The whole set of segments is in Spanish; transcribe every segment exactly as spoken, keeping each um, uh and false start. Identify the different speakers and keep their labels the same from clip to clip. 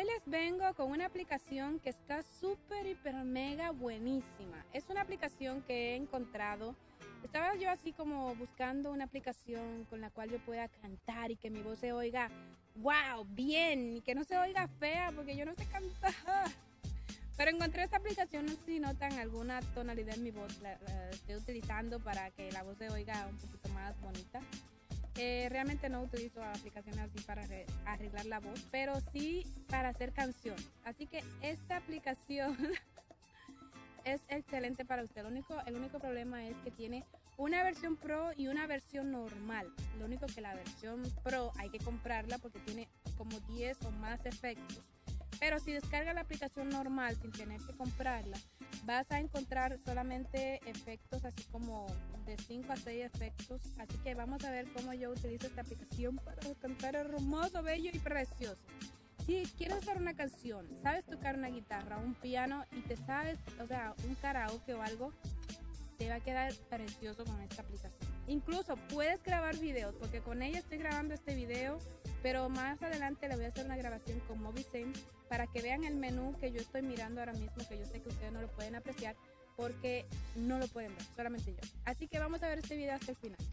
Speaker 1: hoy les vengo con una aplicación que está súper, hiper, mega buenísima. Es una aplicación que he encontrado. Estaba yo así como buscando una aplicación con la cual yo pueda cantar y que mi voz se oiga, wow, bien, y que no se oiga fea porque yo no sé cantar. Pero encontré esta aplicación, no sé si notan alguna tonalidad en mi voz, la, la estoy utilizando para que la voz se oiga un poquito más bonita. Eh, realmente no utilizo aplicaciones así para arreglar la voz, pero sí para hacer canciones. Así que esta aplicación es excelente para usted. Lo único, el único problema es que tiene una versión Pro y una versión normal. Lo único que la versión Pro hay que comprarla porque tiene como diez o más efectos. Pero si descargas la aplicación normal sin tener que comprarla, vas a encontrar solamente efectos así como de cinco a seis efectos. Así que vamos a ver cómo yo utilizo esta aplicación para cantar hermoso, bello y precioso. Si quieres hacer una canción, sabes tocar una guitarra, un piano y te sabes, o sea, un karaoke o algo, te va a quedar precioso con esta aplicación. Incluso puedes grabar videos, porque con ella estoy grabando este video, pero más adelante le voy a hacer una grabación con Movizen para que vean el menú que yo estoy mirando ahora mismo, que yo sé que ustedes no lo pueden apreciar porque no lo pueden ver, solamente yo. Así que vamos a ver este video hasta el final.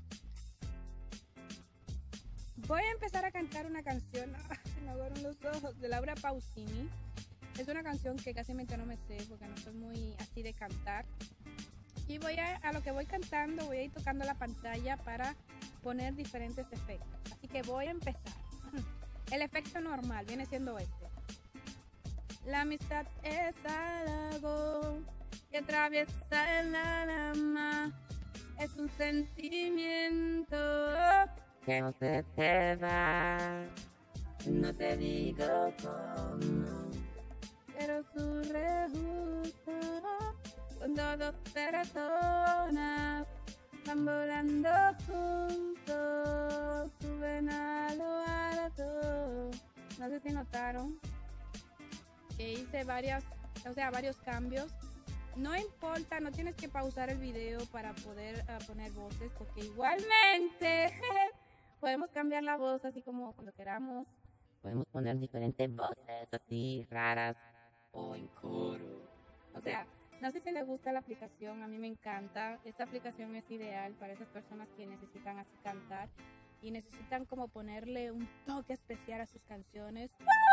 Speaker 1: Voy a empezar a cantar una canción, se me abrieron los ojos, de Laura Pausini. Es una canción que casi no me sé porque no soy muy así de cantar. Y voy a, a lo que voy cantando, voy a ir tocando la pantalla para poner diferentes efectos. Así que voy a empezar. El efecto normal viene siendo este. La amistad es algo que atraviesa el alma. Es un sentimiento
Speaker 2: que no se te va. No te digo cómo,
Speaker 1: pero surge justo cuando dos personas van volando juntos, suben a lo alto. No sé si notaron que hice varias, o sea, varios cambios. No importa, no tienes que pausar el video para poder uh, poner voces, porque igualmente podemos cambiar la voz así como cuando queramos.
Speaker 2: Podemos poner diferentes voces así raras o en coro.
Speaker 1: O sea, no sé si les gusta la aplicación, a mí me encanta. Esta aplicación es ideal para esas personas que necesitan así cantar y necesitan como ponerle un toque especial a sus canciones.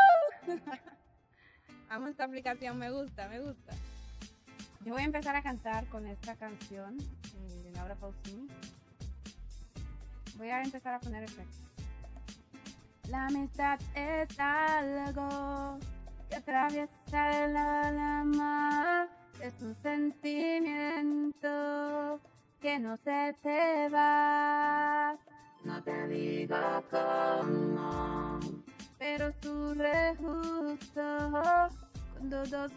Speaker 1: Amo esta aplicación, me gusta, me gusta. Yo voy a empezar a cantar con esta canción eh, de Laura Pausini. Voy a empezar a poner efectos. La amistad es algo que atraviesa el alma. Es un sentimiento que no se te va.
Speaker 2: No te digo cómo,
Speaker 1: pero surge justo cuando dos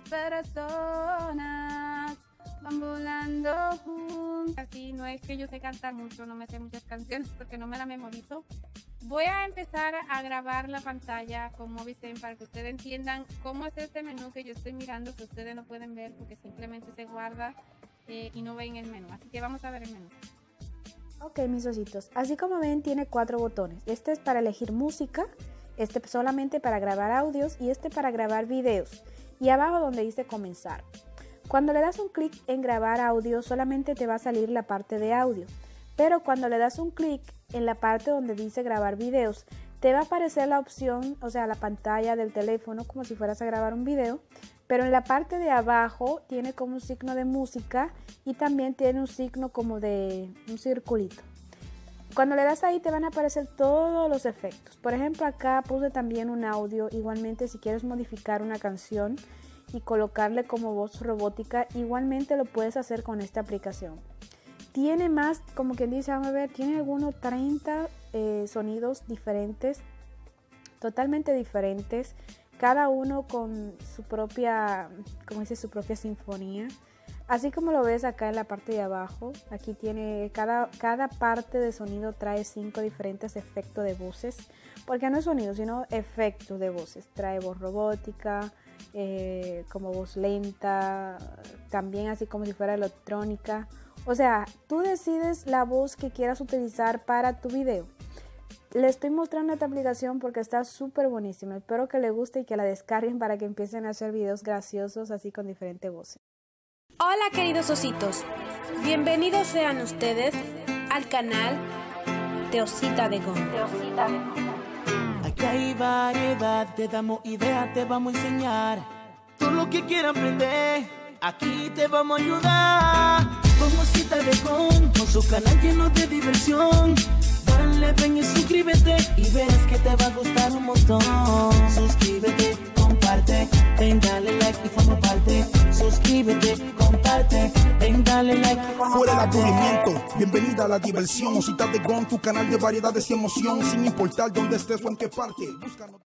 Speaker 1: personas van volando juntas. Así no es que yo sé cantar mucho, no me sé muchas canciones porque no me la memorizo. Voy a empezar a grabar la pantalla con Movizen para que ustedes entiendan cómo es este menú que yo estoy mirando, que ustedes no pueden ver porque simplemente se guarda eh, y no ven el menú. Así que vamos a ver el menú.
Speaker 3: Ok, mis ositos, así como ven tiene cuatro botones. Este es para elegir música, este solamente para grabar audios y este para grabar videos. Y abajo donde dice comenzar. Cuando le das un clic en grabar audio solamente te va a salir la parte de audio. Pero cuando le das un clic en la parte donde dice grabar videos, te va a aparecer la opción, o sea, la pantalla del teléfono como si fueras a grabar un video. Pero en la parte de abajo tiene como un signo de música y también tiene un signo como de un circulito. Cuando le das ahí te van a aparecer todos los efectos. Por ejemplo, acá puse también un audio. Igualmente, si quieres modificar una canción y colocarle como voz robótica, igualmente lo puedes hacer con esta aplicación. Tiene más, como quien dice, vamos a ver, tiene algunos treinta eh, sonidos diferentes, totalmente diferentes. Cada uno con su propia, como dice, su propia sinfonía. Así como lo ves acá en la parte de abajo, aquí tiene cada, cada parte de sonido trae cinco diferentes efectos de voces, porque no es sonido, sino efectos de voces. Trae voz robótica, eh, como voz lenta, también así como si fuera electrónica. O sea, tú decides la voz que quieras utilizar para tu video. Le estoy mostrando esta aplicación porque está súper buenísima. Espero que le guste y que la descarguen para que empiecen a hacer videos graciosos así con diferentes voces.
Speaker 1: Hola queridos ositos, bienvenidos sean ustedes al canal de Osita de Gon.
Speaker 4: Aquí hay variedad, te damos ideas, te vamos a enseñar todo lo que quieras aprender. Aquí te vamos a ayudar con Osita de Gon, con su canal lleno de diversión. Dale, ven y suscríbete y verás que te va a gustar un montón. Suscríbete, comparte, ven, dale like y forma parte. Suscríbete, comparte, ven, dale like y forma
Speaker 5: Fuera el
Speaker 4: parte.
Speaker 5: aburrimiento, bienvenida a la diversión. Osita de Gon, tu canal de variedades y emoción. Sin importar dónde estés o en qué parte. Búscanos.